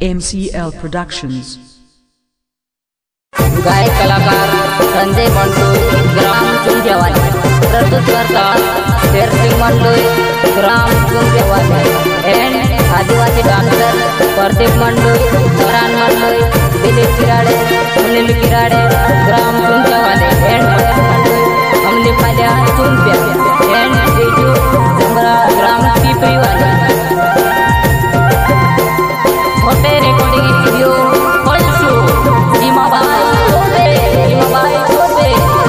MCL Productions। गायक कलाकार संजय मंडोई ग्राम चुंजेवाले, प्रस्तुत करतात शेरसिंग मंडोई ग्राम चुंजेवाले एंड आदिवासी डांसर प्रदीप मंडोई, स्वरान मंडोई, दिलीप किराडे, सुनील किराडे ग्राम चुंजेवाले एंड मंडोई हमली पाल्या चुंप्या एंड रिजू जमरा ग्राम पिपरीवाले। छोटे रिकॉर्डिंग स्टूडियो होलसू भीमाबाई छोटे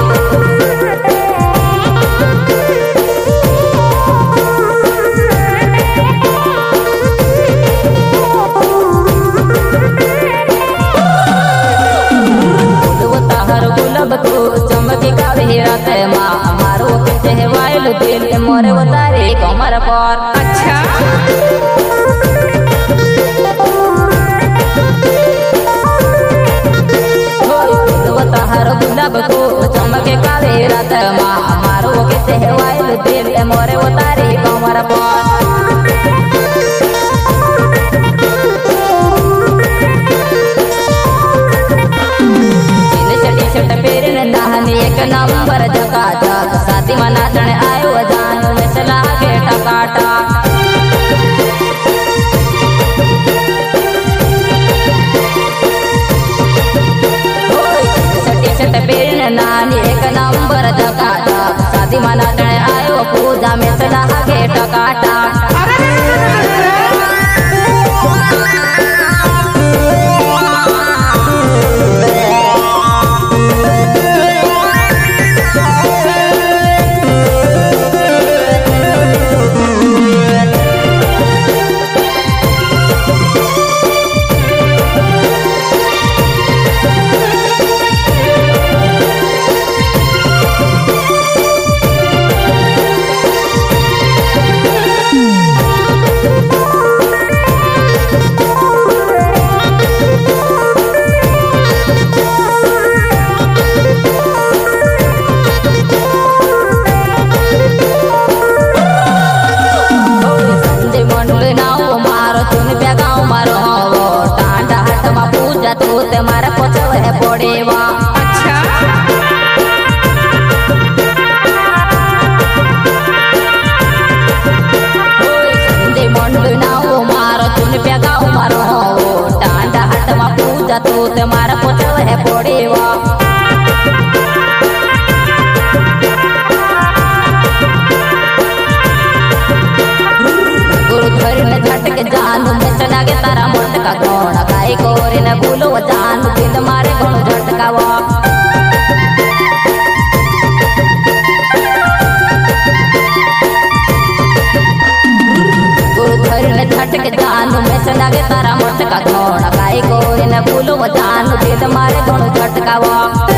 हर गुलाब को चमके कावे रात माँ मारो के वायल दिल मोरे उतारे कमर पर। अच्छा हर गुलाब को चमके कावे रात माँ मारो के वायल दिल मोरे उतारे कमर पर। एक नंबर झकाझक साथी में नाचण आयो जान में चला के टकाटक। छट पेरन नानी एक नंबर झकाझक साथी में नाचण आयो पूजा में चला के टकाटक। तो मारा पचव है पड़ेवा। अच्छा संजय मंडोई नाओ मारो चुन पे गाँव मारो टांडा हाथ में पूजा तो मारा पचव है पड़ेवा। गुरु धरी ने झटके जान में चला के तारा मोटका कौन गाय कोरे न भूलो जान दिल मारे गुण झटकावा। गुरु धरी ने झटके जान में चला के तारा मोटका कौन गाय कोरे न भूलो जान दिल मारे गुण झटकावा।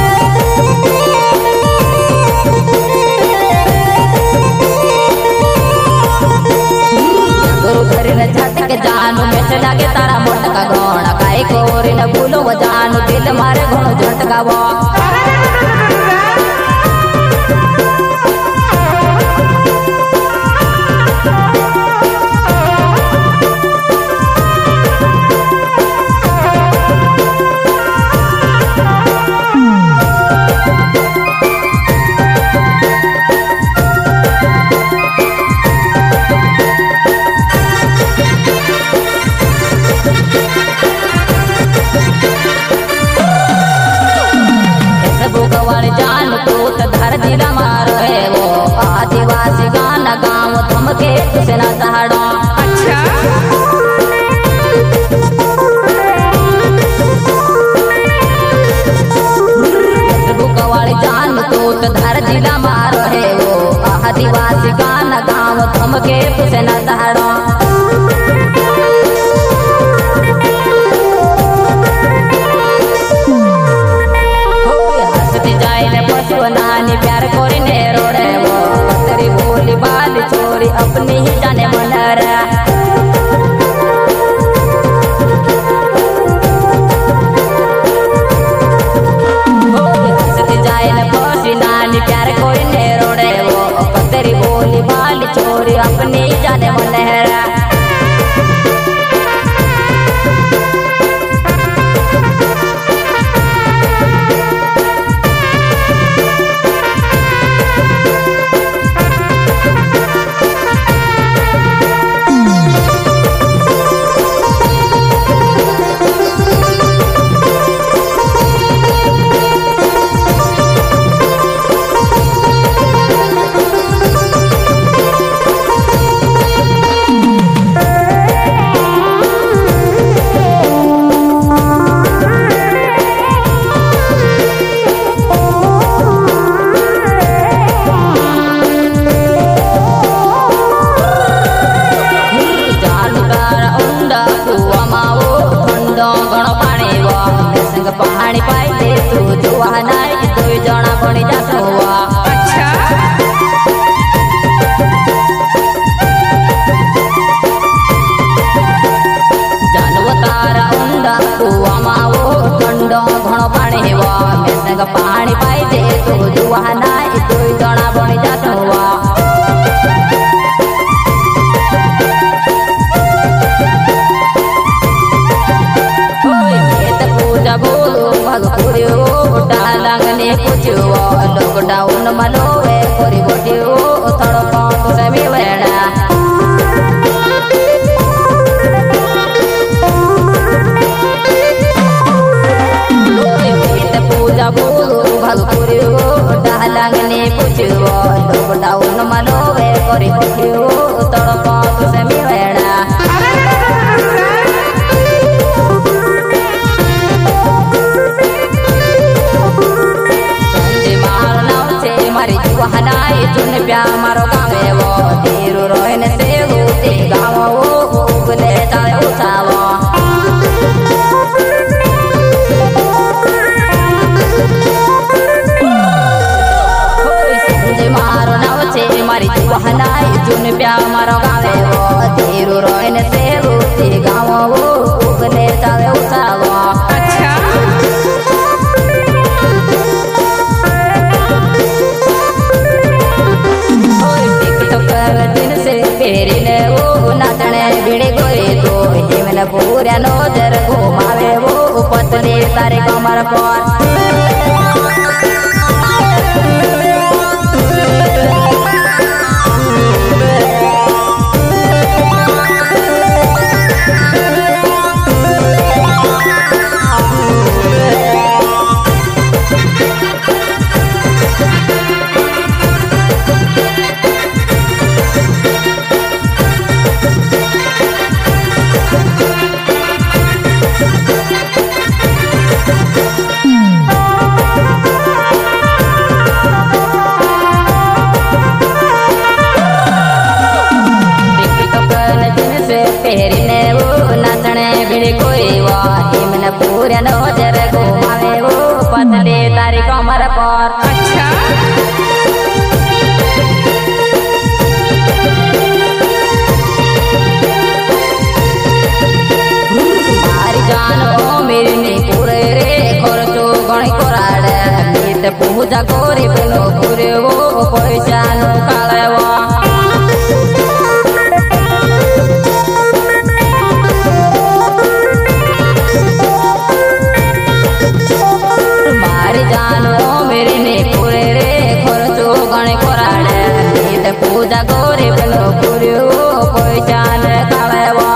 झटके जान में चला के तारा मोटका गौण गाय कोरे न भूलो जान दिल मारे गुण झटकावा। आदिवासी गाना गाँव थमके सेना दहाड़ा। अच्छा बुकवाड़ी जान तो धर जिला मार है वो आदिवासी गाना गाँव थमके सेना दहाड़ा। हंसती जाए पशु नानी प्यार कोरी ने रोड़े वो पतरी बोली बाल छोरी अपनी ही जाने मनरा। हंसती जाए पशु नानी प्यार कोरी ने रोड़े वो पतरी बोली बाल छोरी अपनी ही जाने मनरा। जुआ नाई दुई जना बनी जात हुआ। अच्छा जानव तारा उंडा कुआ मावो ठंडो घणो पानी हेवा मेसंग पानी पाइजे तो जुआ नाई दुई जना बनी जात हुआ। डालंगने कुछ लॉकडाउन मलोवे कोरी बोटियो थोड़ा पाँच से मिलेना पूजा बोलो भगपुरियो डालंगने कुछ लॉकडाउन मलोवे कोरी बोटियो थोड़ा पाँच से मिलेना। वहनाई चुन प्या मारो गावे वो तेरू रोहन से होते गाँव वो उगले तारे उठावा। संजय मारो नाव से मारी वहनाई चुन प्या मारो गावे वो तेरू रोहन से होते गाँव वो उगले तारे उठावा। अच्छा पेरिले वो नाचने भिड़े गोए तो हिमन पूरा नजर घुमावे वो पतली तारे कमर पर। पेरिने वो नाचने भिड़े कोई वो हिमन पूरा नजर घुमावे वो पतली तारी कमर पर। अच्छा मारी जान ओ मेरी ने पूरे रे खर्चो गणी कोराड़े मीत पूजा कोरी बनो पूरे वो पैसा नो काले वो। पूजा गोरे बनो पुरियो कोई जान कालेवा।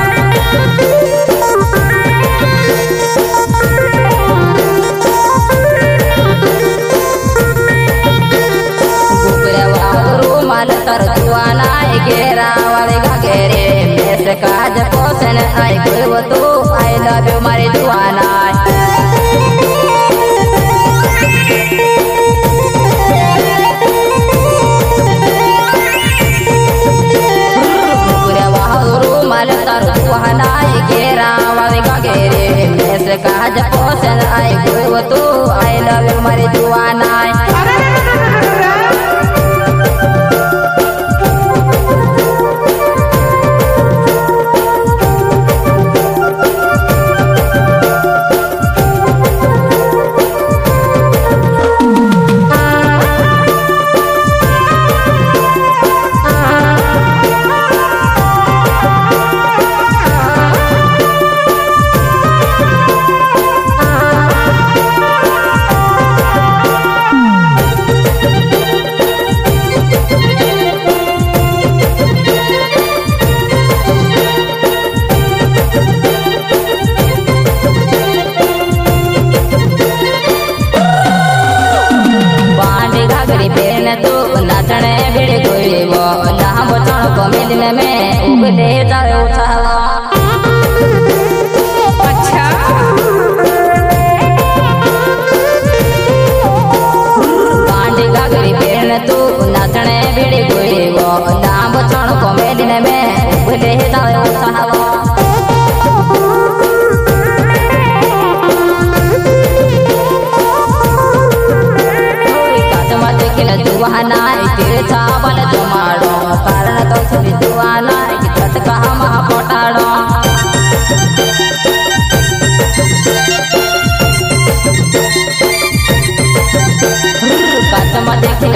गुगरेवा रूमाल तर जुआना घेरा वाले घाघेरे मेस काज पोसन आई गुलव तू आई लव यू मारी जुआना। वहनाई घेरा वाले घाघेरे मेस काज पोसन आई गुलव तू आई लव यू मारी जुआना।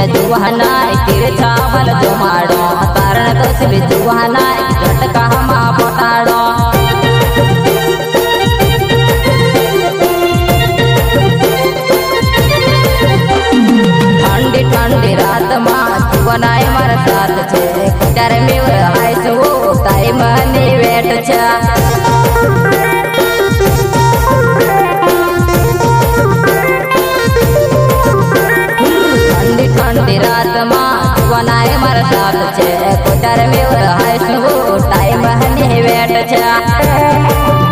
जुआना तीर छावल जो माड़ो तारण तो सिल जुआना झटका मा पटाड़ो ठंडी ठंडी रात मां जुआनाए मार साथ छे कोटार में आए सो टाइम ने वेट छे ठंडी रात मां जुआनाए मार साथ छे कोटार में आए सो टाइम ने वेट छे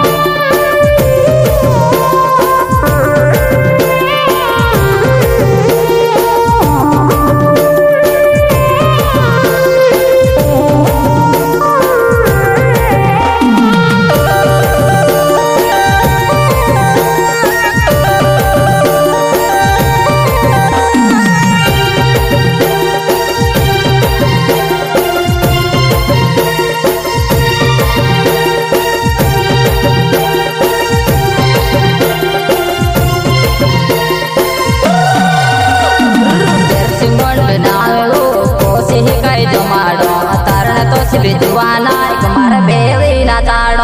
जुआना मार बेली ना ताड़ो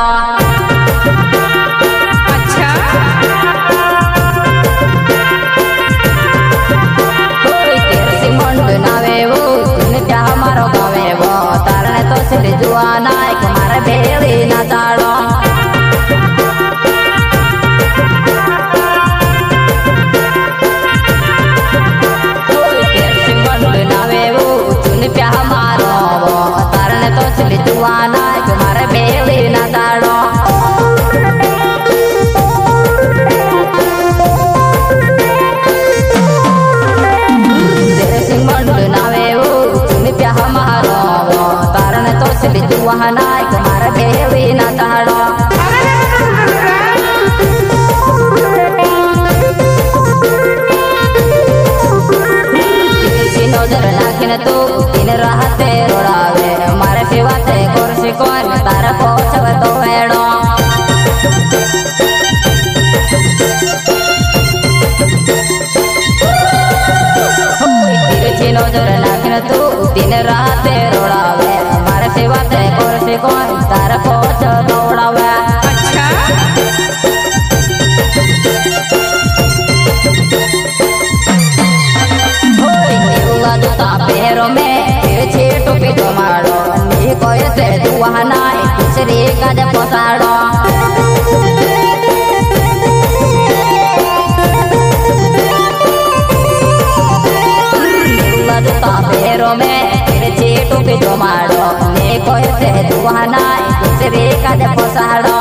अच्छा कोई तेरे से मंड नावे वो तूने क्या मारो गावे वो तारने तो सिल जुआना मार बेली ना ताड़ो कोई तेरे से मंड नावे वो तूने क्या मारो तो सिल जुआना मार बेली ना ताड़ो तेरे से मंड नावे वो चुन प्याह मारो तारण तो सिल जुआना मार बेली ना ताड़ो नजर नाखिन तो दिन राहते रोड़ावे मारे सेवाते कोरसी कोन तारा पोछव तो वेड़ो तिरछी नजर नाखिन तो दिन राहते रोड़ावे मारे सेवाते कोरसी कोन तारा पोछव दौड़ावे अच्छा पैरों में तिरछी टोपी जमाड़ो नी कोई से जुआना दूसरी गज पोसाड़ो पैरों में तिरछी टोपी जमाड़ो नी कोई से जुआना दूसरी गज पोसाड़ो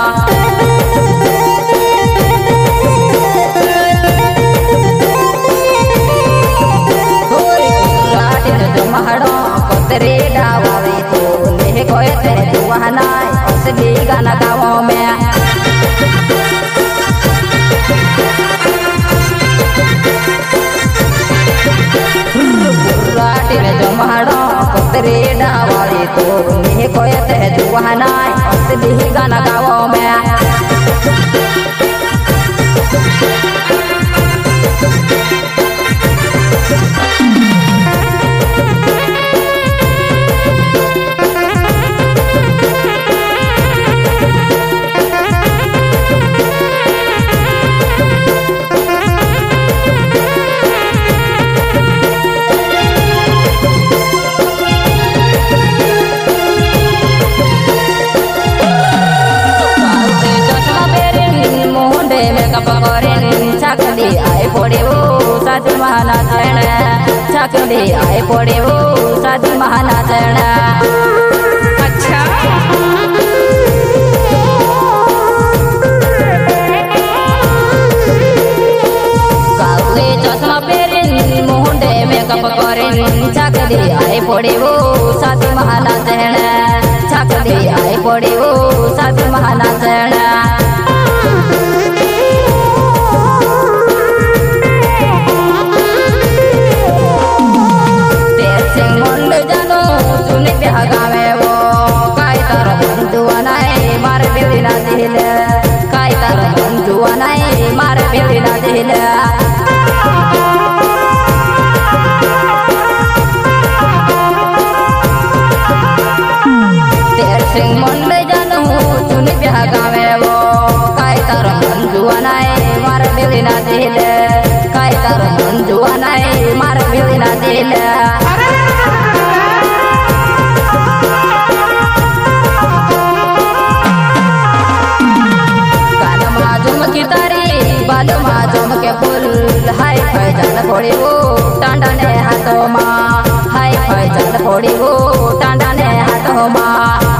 कोतरे डावावे तो ने कोई ते जुआना असली गाना गाँव में राटी में जमाड़ो कोतरे डावावे तो ने कोई ते जुआना असली गाना गाँव में आई पड़े वो साथी महाना चरण छाकड़ी आई पड़े वो साथी महाना चरण अच्छा काले चश्मा पेरे मुंडे में कप करे छाकड़ी आई पड़े वो साथी महाना चरण छाकड़ी आई पड़े वो साथी महाना चरण गावे वो काय तर बंधुआनाए मार बेली ना दिल काय तर बंधुआनाए मार बेली ना दिल गावे वो काय तार मंजुआ नाय मार बिलिना दिल काय तार मंजुआ नाय मार बिलिना दिल कान माजुम की तारी बाल माजुम के फूल हाय हाय जान फोड़ी वो टांडा ने हाथों माँ हाय हाय जान फोड़ी वो टांडा ने हाथों माँ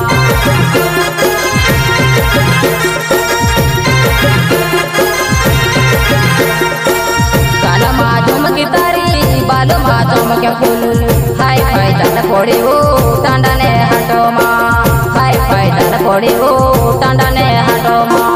के फूल हाय हाय जान फोड़ी वो टांडा ने हाटो माँ हाय हाय जान फोड़ी वो टांडा ने हाटो माँ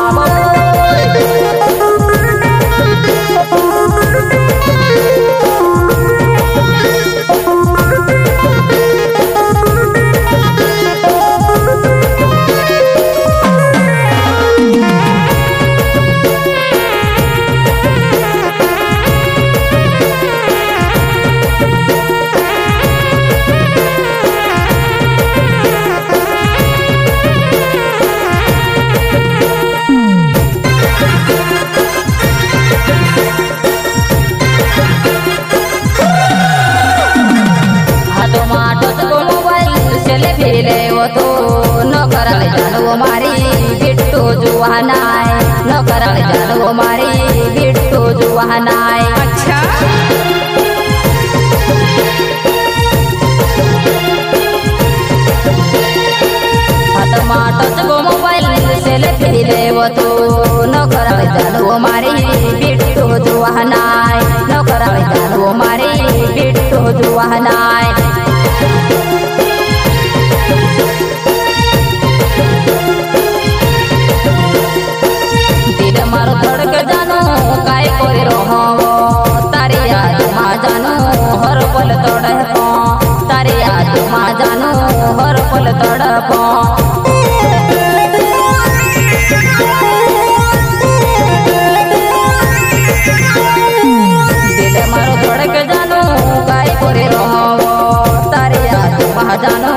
तो न करल जानो मारी बिट्टू जुवानाय न करल जानो मारी बिट्टू जुवानाय अच्छा टच को मोबाइल सेल्फी लेवो तो न करल जानो मारी बिट्टू जुवानाय न करल जानो मारी बिट्टू जुवानाय जानो हर पल तड़प तारे आत्मा जानो हर पल तड़प दिल मारो धड़क जानो काय करे रहो तारे आत्मा जानो